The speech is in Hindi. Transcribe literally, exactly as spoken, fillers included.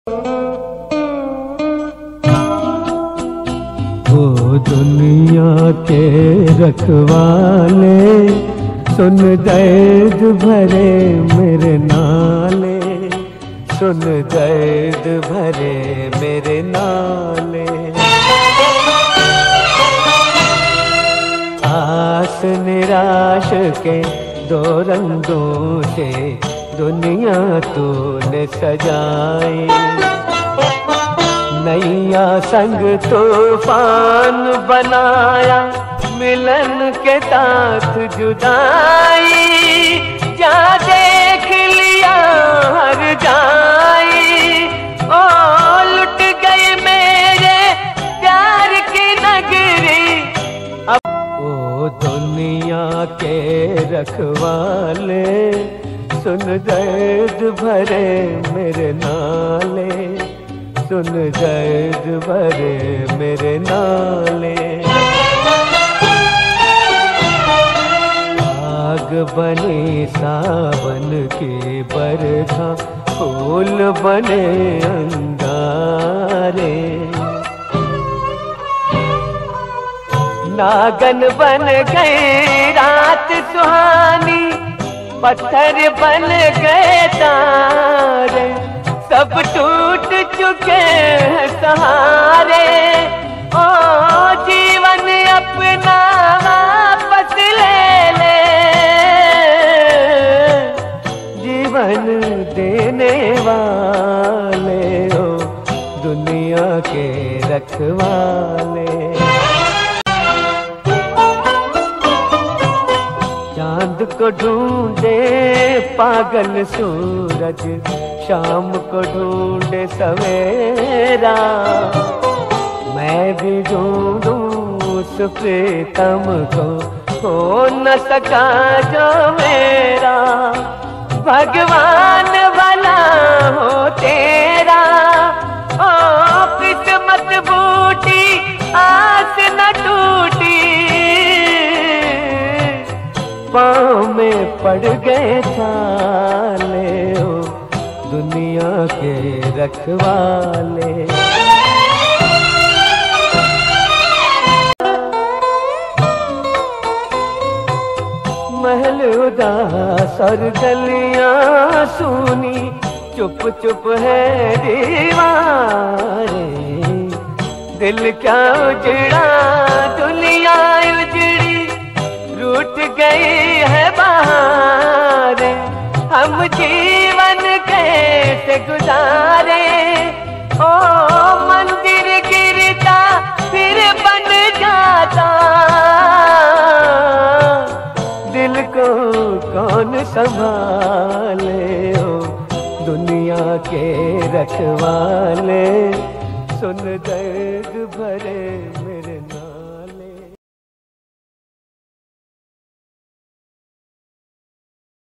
ओ दुनिया के रखवाले, सुन दर्द भरे मेरे नाले, सुन दर्द भरे मेरे नाले। आस निराश के दो रंगों से दुनिया तूने सजाई, नैया संग तूफान बनाया, मिलन के साथ जुदाई। जा देख लिया हर जाई, ओ लुट गई मेरे प्यार की नगरी। अब ओ दुनिया के रखवाले, सुन दर्द भरे मेरे नाले, सुन दर्द भरे मेरे नाले। आग बने सावन की बरखा, फूल बने अंगारे। नागन बन गई रात सुहानी, पत्थर बन गए तारे। सब टूट चुके हैं सहारे, ओ जीवन अपना वापस ले ले। जीवन देने वाले हो दुनिया के रखवाले। चांद को ढूंढे पागल सूरज, शाम को ढूंढे सवेरा। मैं भी ढूंढूं उस प्रीतम को, हो न सका जो मेरा। भगवान भला हो तेरा, ओ किस्मत बूटी आस न टूटी। पाँव में पड़ गए छाले, हो दुनिया के रखवाले। महल उदास और गलियां सूनी, चुप चुप है दीवारें। दिल क्या उजड़ा दुनिया उजड़ी, रूठ गई है बहारें। हम जीवन कैसे गुजारे, ओ मंदिर गिरता फिर बन जाता। दिल को कौन संभाले, ओ दुनिया के रखवाले। सुन दर्द भरे मेरे नाम।